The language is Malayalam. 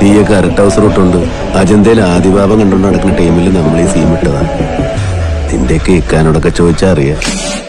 ഈ കറക്റ്റ് ഹൗസ് റൂട്ടുണ്ട്. അജന്തയിൽ ആദിഭാവം കണ്ടുകൊണ്ട് നടക്കുന്ന ടൈമിൽ നമ്മൾ ഈ സീം ഇട്ടതാണ്. നിന്റെയൊക്കെ ഇക്കാനോടൊക്കെ ചോദിച്ചാൽ അറിയാം.